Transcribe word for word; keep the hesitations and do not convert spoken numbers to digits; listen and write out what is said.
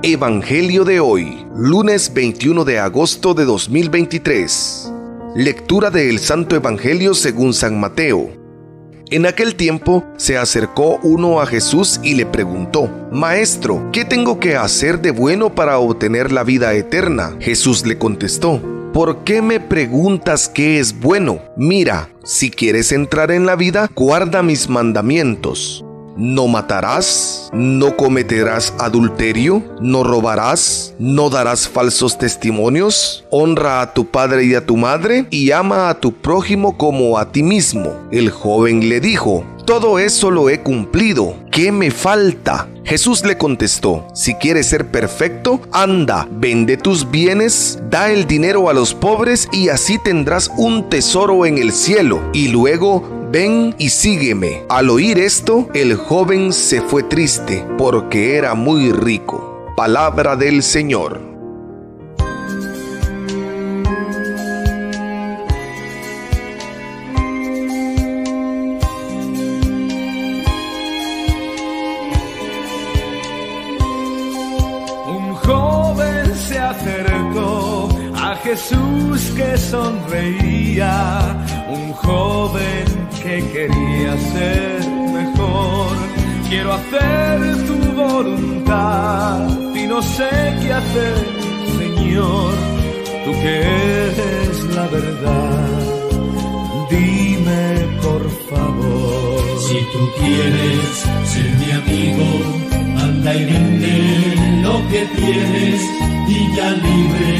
Evangelio de hoy, lunes veintiuno de agosto de dos mil veintitrés. Lectura del Santo Evangelio según San Mateo. En aquel tiempo se acercó uno a Jesús y le preguntó: Maestro, ¿qué tengo que hacer de bueno para obtener la vida eterna? Jesús le contestó: ¿Por qué me preguntas qué es bueno? Mira, si quieres entrar en la vida, guarda mis mandamientos. No matarás, no cometerás adulterio, no robarás, no darás falsos testimonios, honra a tu padre y a tu madre, y ama a tu prójimo como a ti mismo. El joven le dijo: todo eso lo he cumplido, ¿qué me falta? Jesús le contestó: si quieres ser perfecto, anda, vende tus bienes, da el dinero a los pobres y así tendrás un tesoro en el cielo, y luego ven y sígueme. Al oír esto, el joven se fue triste, porque era muy rico. Palabra del Señor. Un joven se acercó a Jesús que sonreía, un joven que quería ser mejor. Quiero hacer tu voluntad y no sé qué hacer, Señor, tú que eres la verdad, dime por favor. Si tú quieres ser mi amigo, anda y vende lo que tienes y ya libre